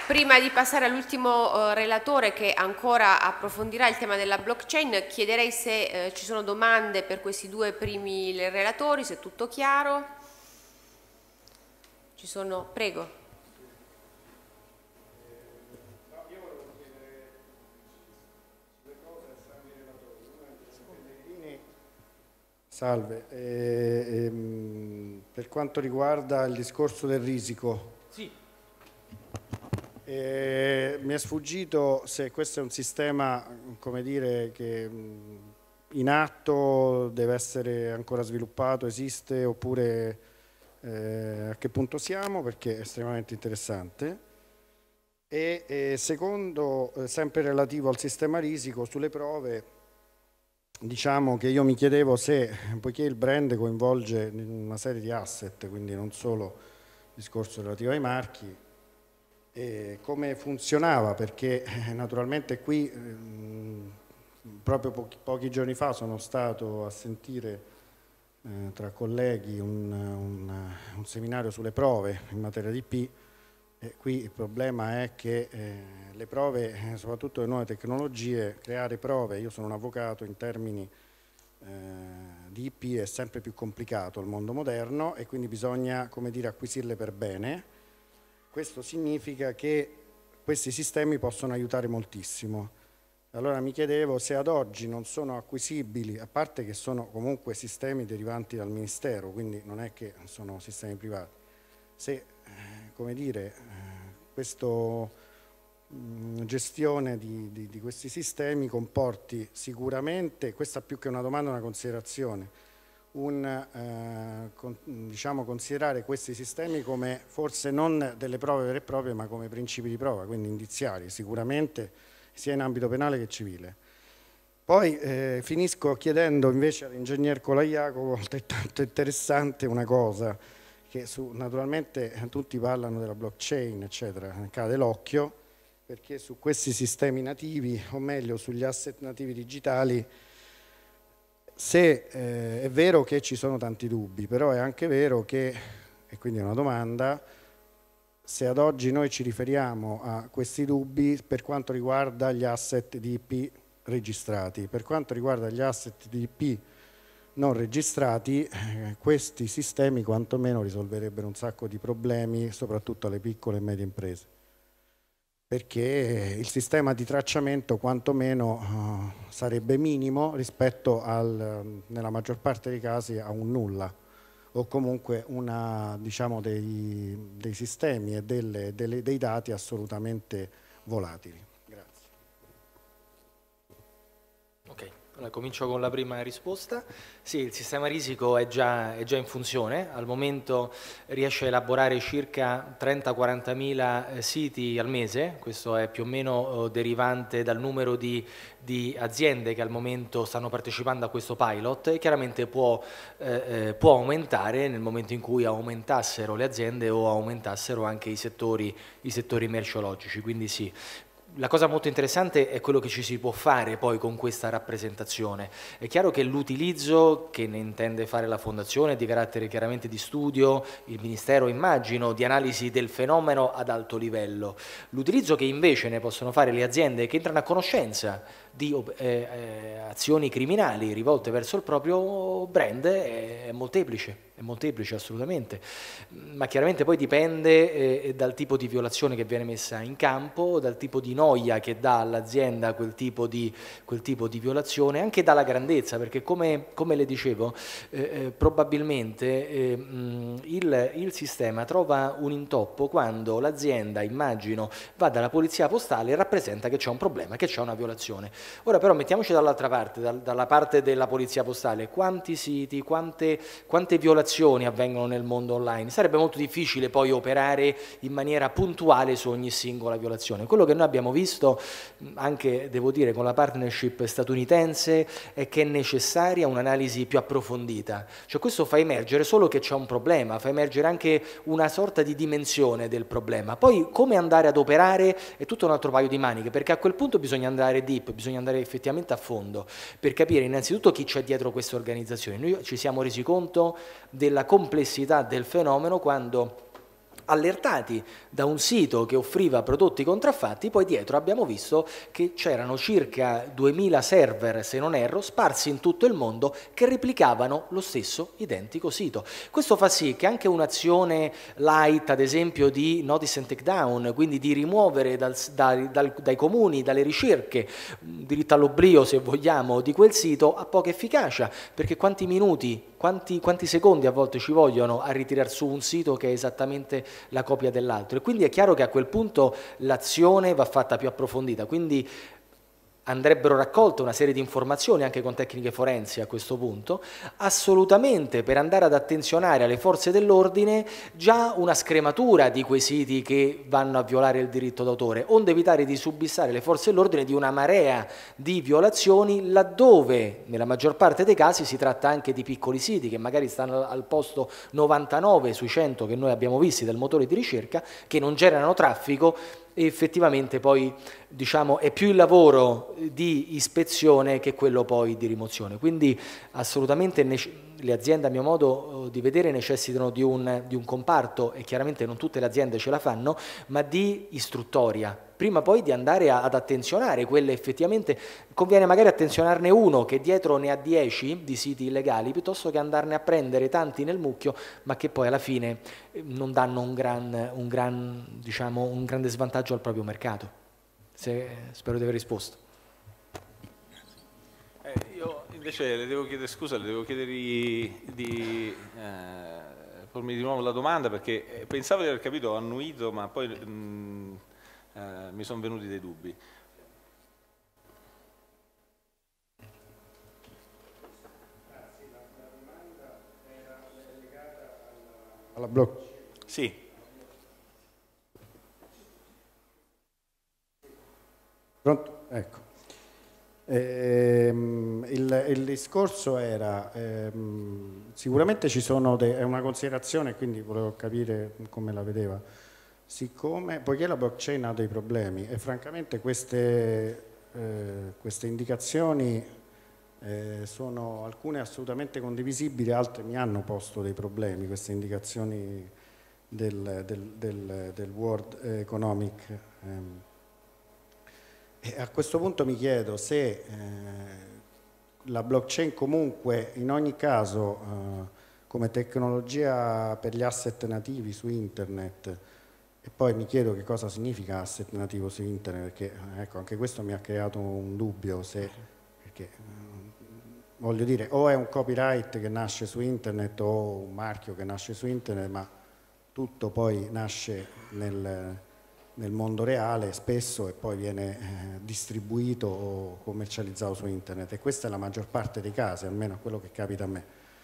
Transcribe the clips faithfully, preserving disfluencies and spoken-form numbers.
Prima di passare all'ultimo uh, relatore che ancora approfondirà il tema della blockchain, chiederei se uh, ci sono domande per questi due primi relatori, se è tutto chiaro. Ci sono, prego. Salve, eh, ehm, per quanto riguarda il discorso del risico, sì. eh, mi è sfuggito se questo è un sistema, come dire, che in atto deve essere ancora sviluppato, esiste, oppure eh, a che punto siamo, perché è estremamente interessante. E, e secondo, eh, sempre relativo al sistema risico, sulle prove, diciamo che io mi chiedevo se, poiché il brand coinvolge una serie di asset, quindi non solo il discorso relativo ai marchi, e come funzionava, perché naturalmente qui ehm, proprio pochi, pochi giorni fa sono stato a sentire eh, tra colleghi un, un, un seminario sulle prove in materia di I P. E qui il problema è che eh, le prove, soprattutto le nuove tecnologie, creare prove, io sono un avvocato, in termini eh, di I P è sempre più complicato al mondo moderno e quindi bisogna, come dire, acquisirle per bene. Questo significa che questi sistemi possono aiutare moltissimo. Allora mi chiedevo se ad oggi non sono acquisibili, a parte che sono comunque sistemi derivanti dal Ministero, quindi non è che sono sistemi privati, se come dire, questa gestione di, di, di questi sistemi comporti sicuramente, questa più che una domanda è una considerazione, un, eh, con, diciamo, considerare questi sistemi come forse non delle prove vere e proprie ma come principi di prova, quindi indiziari, sicuramente sia in ambito penale che civile. Poi eh, finisco chiedendo invece all'ingegner Colaiaco, altrettanto interessante, una cosa, che su, naturalmente tutti parlano della blockchain, eccetera, cade l'occhio, perché su questi sistemi nativi, o meglio sugli asset nativi digitali, se eh, è vero che ci sono tanti dubbi, però è anche vero che, e quindi è una domanda, se ad oggi noi ci riferiamo a questi dubbi per quanto riguarda gli asset di I P registrati, per quanto riguarda gli asset di I P non registrati, eh, questi sistemi quantomeno risolverebbero un sacco di problemi, soprattutto alle piccole e medie imprese, perché il sistema di tracciamento quantomeno eh, sarebbe minimo rispetto al, nella maggior parte dei casi, a un nulla, o comunque una, diciamo, dei, dei sistemi e delle, delle, dei dati assolutamente volatili. Grazie. Ok. Allora, comincio con la prima risposta. Sì, il sistema risico è già, è già in funzione, al momento riesce a elaborare circa trenta quarantamila siti al mese, questo è più o meno eh, derivante dal numero di, di aziende che al momento stanno partecipando a questo pilot e chiaramente può, eh, può aumentare nel momento in cui aumentassero le aziende o aumentassero anche i settori, i settori merceologici, quindi sì. La cosa molto interessante è quello che ci si può fare poi con questa rappresentazione. È chiaro che l'utilizzo che ne intende fare la Fondazione è di carattere chiaramente di studio, il Ministero immagino, di analisi del fenomeno ad alto livello. L'utilizzo che invece ne possono fare le aziende che entrano a conoscenza di eh, eh, azioni criminali rivolte verso il proprio brand è, è molteplice. È molteplice assolutamente, ma chiaramente poi dipende eh, dal tipo di violazione che viene messa in campo, dal tipo di noia che dà all'azienda quel tipo di, quel tipo di violazione, anche dalla grandezza, perché come, come le dicevo, eh, eh, probabilmente eh, mh, il, il sistema trova un intoppo quando l'azienda, immagino, va dalla polizia postale e rappresenta che c'è un problema, che c'è una violazione. Ora però mettiamoci dall'altra parte, dal, dalla parte della polizia postale, quanti siti, quante, quante violazioni avvengono nel mondo online, sarebbe molto difficile poi operare in maniera puntuale su ogni singola violazione. Quello che noi abbiamo visto anche, devo dire, con la partnership statunitense è che è necessaria un'analisi più approfondita, cioè questo fa emergere solo che c'è un problema, fa emergere anche una sorta di dimensione del problema, poi come andare ad operare è tutto un altro paio di maniche, perché a quel punto bisogna andare deep, bisogna andare effettivamente a fondo per capire innanzitutto chi c'è dietro queste organizzazioni. Noi ci siamo resi conto della complessità del fenomeno quando allertati da un sito che offriva prodotti contraffatti, poi dietro abbiamo visto che c'erano circa duemila server, se non erro, sparsi in tutto il mondo che replicavano lo stesso identico sito. Questo fa sì che anche un'azione light, ad esempio di notice and takedown, quindi di rimuovere dal, dal, dal, dai comuni, dalle ricerche, diritto all'oblio se vogliamo, di quel sito, ha poca efficacia, perché quanti minuti, quanti, quanti secondi a volte ci vogliono a ritirare su un sito che è esattamente la copia dell'altro, e quindi è chiaro che a quel punto l'azione va fatta più approfondita, quindi andrebbero raccolte una serie di informazioni anche con tecniche forensi a questo punto, assolutamente per andare ad attenzionare alle forze dell'ordine già una scrematura di quei siti che vanno a violare il diritto d'autore, onde evitare di subissare le forze dell'ordine di una marea di violazioni laddove nella maggior parte dei casi si tratta anche di piccoli siti che magari stanno al posto novantanove sui cento che noi abbiamo visti del motore di ricerca, che non generano traffico, e effettivamente poi diciamo è più il lavoro di ispezione che quello poi di rimozione. Quindi assolutamente le aziende, a mio modo di vedere, necessitano di un, di un comparto, e chiaramente non tutte le aziende ce la fanno, ma di istruttoria, prima poi di andare a, ad attenzionare quelle effettivamente, conviene magari attenzionarne uno che dietro ne ha dieci di siti illegali, piuttosto che andarne a prendere tanti nel mucchio, ma che poi alla fine non danno un, gran, un, gran, diciamo, un grande svantaggio al proprio mercato. Se, spero di aver risposto. Eh, io invece le devo chiedere scusa, le devo chiedere di, di eh, pormi di nuovo la domanda, perché pensavo di aver capito, ho annuito, ma poi mh, eh, mi sono venuti dei dubbi. Alla blocco. Sì. Pronto? Ecco. Ehm, il, il discorso era, ehm, sicuramente ci sono, de, è una considerazione, quindi volevo capire come la vedeva, siccome, poiché la blockchain ha dei problemi e francamente queste, eh, queste indicazioni eh, sono alcune assolutamente condivisibili, altre mi hanno posto dei problemi, queste indicazioni del, del, del, del World Economic. Ehm, E a questo punto mi chiedo se eh, la blockchain comunque in ogni caso eh, come tecnologia per gli asset nativi su internet, e poi mi chiedo che cosa significa asset nativo su internet, perché ecco, anche questo mi ha creato un dubbio, se, perché eh, voglio dire, o è un copyright che nasce su internet o un marchio che nasce su internet, ma tutto poi nasce nel... nel mondo reale spesso e poi viene eh, distribuito o commercializzato su internet, e questa è la maggior parte dei casi, almeno quello che capita a me.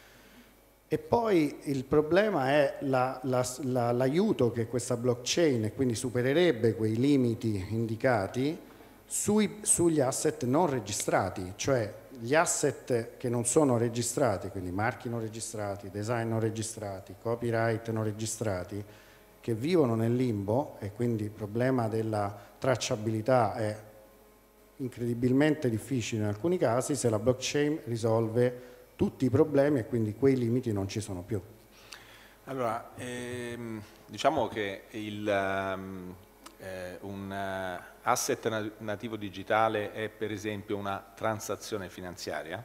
E poi il problema è l'aiuto la, la, la, che questa blockchain, e quindi supererebbe quei limiti indicati sui, sugli asset non registrati, cioè gli asset che non sono registrati, quindi marchi non registrati, design non registrati, copyright non registrati, che vivono nel limbo, e quindi il problema della tracciabilità è incredibilmente difficile in alcuni casi. Se la blockchain risolve tutti i problemi e quindi quei limiti non ci sono più. Allora, ehm, diciamo che il, um, eh, un uh, asset nativo digitale è per esempio una transazione finanziaria,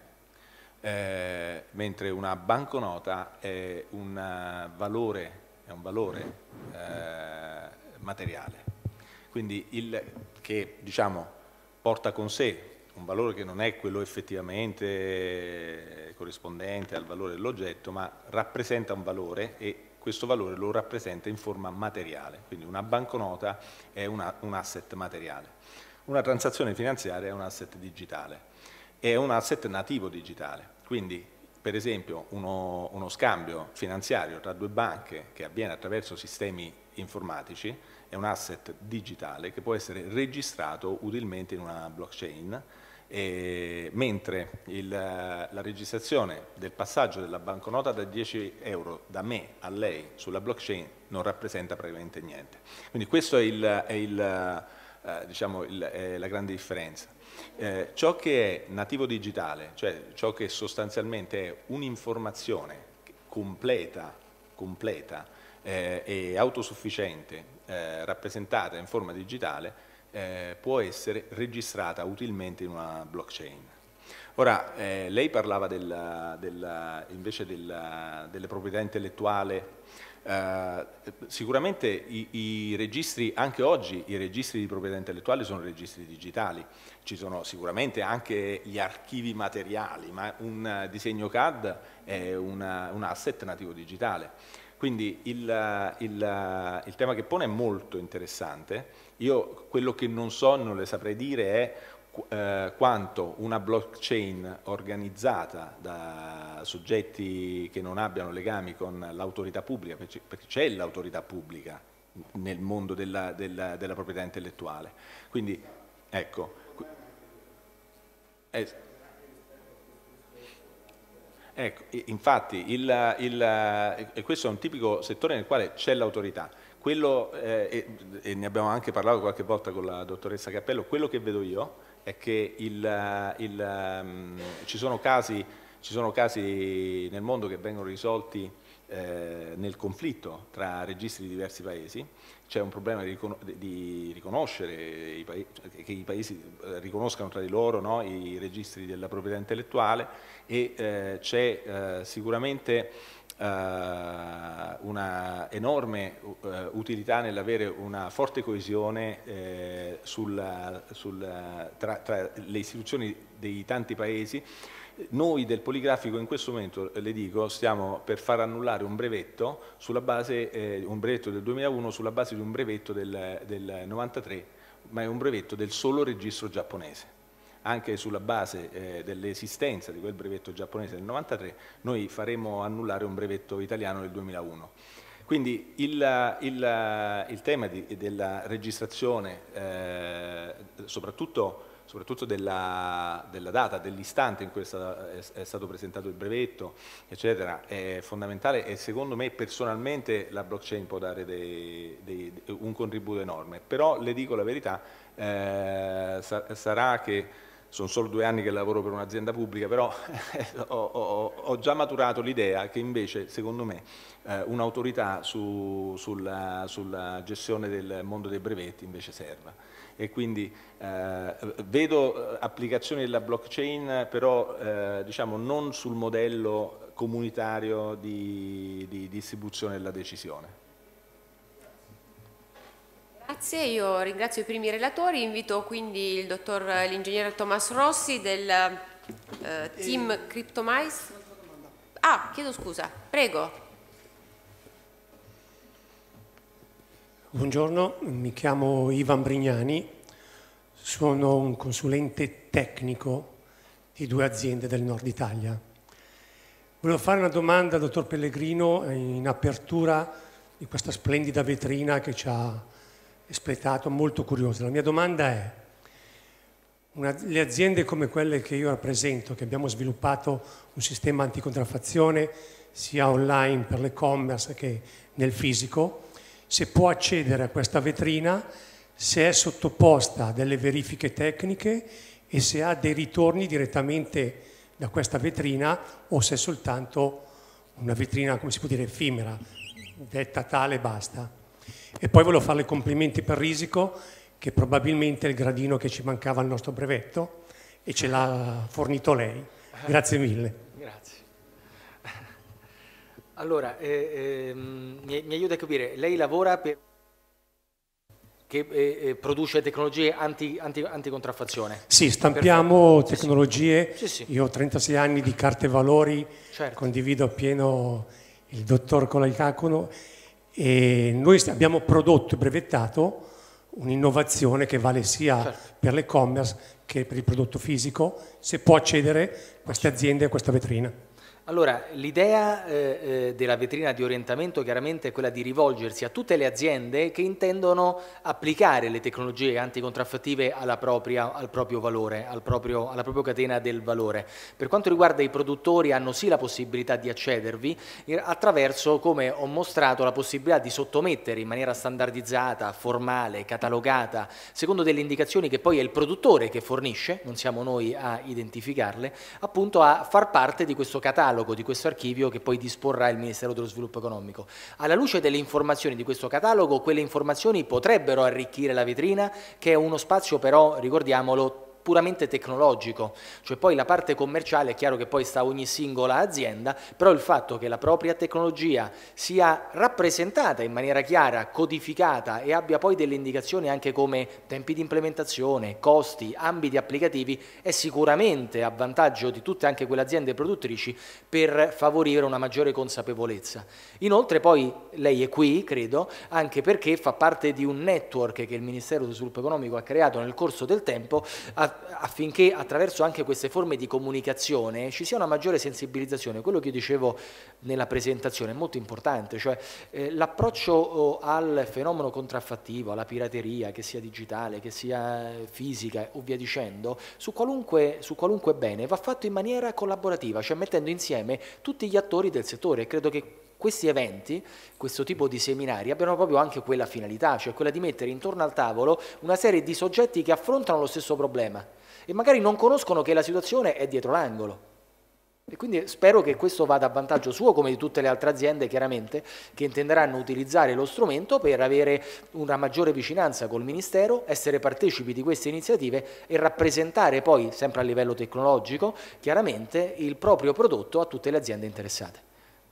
eh, mentre una banconota è un uh, valore è un valore eh, materiale, quindi il, che diciamo porta con sé un valore che non è quello effettivamente corrispondente al valore dell'oggetto, ma rappresenta un valore, e questo valore lo rappresenta in forma materiale, quindi una banconota è una, un asset materiale, una transazione finanziaria è un asset digitale, è un asset nativo digitale, quindi per esempio uno, uno scambio finanziario tra due banche che avviene attraverso sistemi informatici è un asset digitale che può essere registrato utilmente in una blockchain, e, mentre il, la registrazione del passaggio della banconota da dieci euro da me a lei sulla blockchain non rappresenta praticamente niente. Quindi questa è, il, è, il, eh, diciamo, il, è la grande differenza. Eh, ciò che è nativo digitale, cioè ciò che sostanzialmente è un'informazione completa, completa eh, e autosufficiente eh, rappresentata in forma digitale eh, può essere registrata utilmente in una blockchain. Ora, eh, lei parlava della, della, invece della, delle proprietà intellettuali. Uh, sicuramente i, i registri, anche oggi i registri di proprietà intellettuale sono registri digitali, ci sono sicuramente anche gli archivi materiali, ma un disegno C A D è una, un asset nativo digitale. Quindi il, il, il tema che pone è molto interessante. Io quello che non so, non le saprei dire è Eh, quanto una blockchain organizzata da soggetti che non abbiano legami con l'autorità pubblica, perché c'è l'autorità pubblica nel mondo della, della, della proprietà intellettuale. Quindi, ecco, eh, ecco infatti, il, il, questo è un tipico settore nel quale c'è l'autorità. Quello, eh, e, e ne abbiamo anche parlato qualche volta con la dottoressa Cappello, quello che vedo io è che il, il, um, ci, sono casi, ci sono casi nel mondo che vengono risolti eh, nel conflitto tra registri di diversi paesi. C'è un problema di, ricon di riconoscere, i che i paesi riconoscano tra di loro, no, i registri della proprietà intellettuale, e eh, c'è eh, sicuramente Uh, una enorme uh, utilità nell'avere una forte coesione eh, sul, sul, tra, tra le istituzioni dei tanti paesi. Noi del Poligrafico in questo momento, le dico, stiamo per far annullare un brevetto, sulla base, eh, un brevetto del duemilauno sulla base di un brevetto del, del novantatré, ma è un brevetto del solo registro giapponese. Anche sulla base eh, dell'esistenza di quel brevetto giapponese del novantatré, noi faremo annullare un brevetto italiano del duemilauno. Quindi il, il, il tema di, della registrazione, eh, soprattutto, soprattutto della, della data, dell'istante in cui è stato, è stato presentato il brevetto, eccetera, è fondamentale, e secondo me personalmente la blockchain può dare dei, dei, un contributo enorme. Però le dico la verità, eh, sarà che sono solo due anni che lavoro per un'azienda pubblica, però ho, ho, ho già maturato l'idea che invece, secondo me, eh, un'autorità su, sulla, sulla gestione del mondo dei brevetti invece serva. E quindi eh, vedo applicazioni della blockchain, però eh, diciamo non sul modello comunitario di, di distribuzione della decisione. Grazie, io ringrazio i primi relatori, invito quindi il dottor l'ingegnere Thomas Rossi del eh, team Cryptomice. Ah, chiedo scusa, prego. Buongiorno, mi chiamo Ivan Brignani, sono un consulente tecnico di due aziende del nord Italia. Volevo fare una domanda al dottor Pellegrino in apertura di questa splendida vetrina che ci ha espletato, molto curiosa. La mia domanda è: una, le aziende come quelle che io rappresento, che abbiamo sviluppato un sistema anticontraffazione sia online per l'e-commerce che nel fisico, se può accedere a questa vetrina, se è sottoposta a delle verifiche tecniche e se ha dei ritorni direttamente da questa vetrina o se è soltanto una vetrina, come si può dire, effimera, detta tale e basta. E poi volevo farle complimenti per Risico, che probabilmente è il gradino che ci mancava al nostro brevetto e ce l'ha fornito lei. Grazie mille. Grazie. Allora, eh, eh, mi, mi aiuta a capire, lei lavora per che eh, produce tecnologie anti, anti, anticontraffazione? Sì, stampiamo Perfetto. tecnologie. Sì, sì. Io ho trentasei anni di carte valori, certo. Condivido appieno il dottor Colaicacono. E noi abbiamo prodotto e brevettato un'innovazione che vale sia certo. per l'e-commerce che per il prodotto fisico, se può accedere queste aziende a questa vetrina. Allora, l'idea eh, della vetrina di orientamento chiaramente è quella di rivolgersi a tutte le aziende che intendono applicare le tecnologie anticontraffattive alla propria, al proprio valore, al proprio, alla propria catena del valore. Per quanto riguarda i produttori, hanno sì la possibilità di accedervi attraverso, come ho mostrato, la possibilità di sottomettere in maniera standardizzata, formale, catalogata, secondo delle indicazioni che poi è il produttore che fornisce, non siamo noi a identificarle, appunto a far parte di questo catalogo catalogo di questo archivio che poi disporrà il Ministero dello Sviluppo Economico. Alla luce delle informazioni di questo catalogo, quelle informazioni potrebbero arricchire la vetrina, che è uno spazio però, ricordiamolo, puramente tecnologico, cioè poi la parte commerciale è chiaro che poi sta ogni singola azienda, però il fatto che la propria tecnologia sia rappresentata in maniera chiara, codificata e abbia poi delle indicazioni anche come tempi di implementazione, costi, ambiti applicativi, è sicuramente a vantaggio di tutte anche quelle aziende produttrici per favorire una maggiore consapevolezza. Inoltre poi lei è qui, credo, anche perché fa parte di un network che il Ministero dello Sviluppo Economico ha creato nel corso del tempo affinché attraverso anche queste forme di comunicazione ci sia una maggiore sensibilizzazione. Quello che io dicevo nella presentazione è molto importante, cioè eh, l'approccio oh, al fenomeno contraffattivo, alla pirateria, che sia digitale, che sia fisica o via dicendo, su qualunque, su qualunque bene va fatto in maniera collaborativa, cioè mettendo insieme tutti gli attori del settore. Credo che questi eventi, questo tipo di seminari, abbiano proprio anche quella finalità, cioè quella di mettere intorno al tavolo una serie di soggetti che affrontano lo stesso problema e magari non conoscono che la situazione è dietro l'angolo. E quindi spero che questo vada a vantaggio suo, come di tutte le altre aziende, chiaramente, che intenderanno utilizzare lo strumento per avere una maggiore vicinanza col Ministero, essere partecipi di queste iniziative e rappresentare poi, sempre a livello tecnologico, chiaramente il proprio prodotto a tutte le aziende interessate.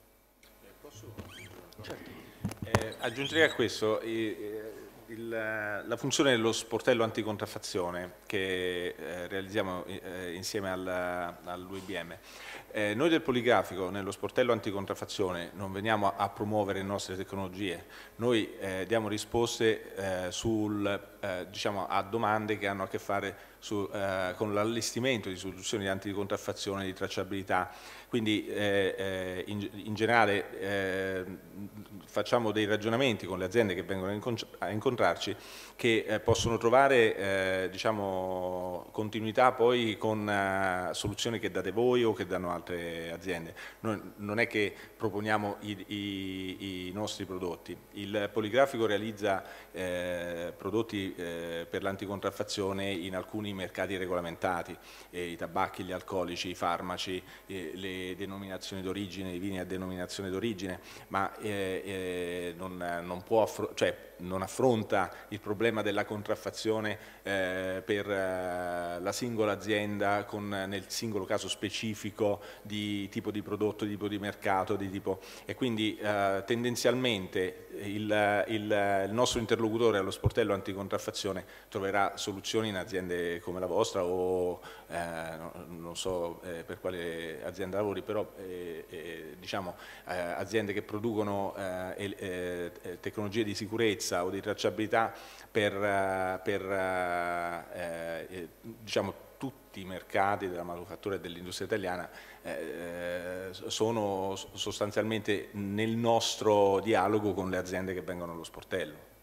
Eh, aggiungerei a questo eh, il, la funzione dello sportello anticontraffazione che eh, realizziamo eh, insieme all'U I B M. Eh, noi del Poligrafico nello sportello anticontraffazione non veniamo a, a promuovere le nostre tecnologie, noi eh, diamo risposte eh, sul, eh, diciamo, a domande che hanno a che fare su, eh, con l'allestimento di soluzioni di anticontraffazione, di tracciabilità. Quindi eh, eh, in, in generale eh, facciamo dei ragionamenti con le aziende che vengono a incontrarci che eh, possono trovare eh, diciamo, continuità poi con uh, soluzioni che date voi o che danno altre aziende. Noi non è che proponiamo i, i, i nostri prodotti. Il Poligrafico realizza eh, prodotti eh, per l'anticontraffazione in alcuni mercati regolamentati, eh, i tabacchi, gli alcolici, i farmaci, eh, le denominazioni d'origine, i vini a denominazione d'origine, ma eh, eh, non, non, può cioè, non affronta il problema della contraffazione eh, per eh, la singola azienda con, nel singolo caso specifico di tipo di prodotto, di tipo di mercato, di tipo, e quindi eh, tendenzialmente il, il, il nostro interlocutore allo sportello anticontraffazione troverà soluzioni in aziende come la vostra o eh, non so eh, per quale azienda lavori, però eh, eh, diciamo eh, aziende che producono eh, eh, tecnologie di sicurezza o di tracciabilità per, per eh, diciamo, tutti i mercati della manifattura e dell'industria italiana eh, sono sostanzialmente nel nostro dialogo con le aziende che vengono allo sportello.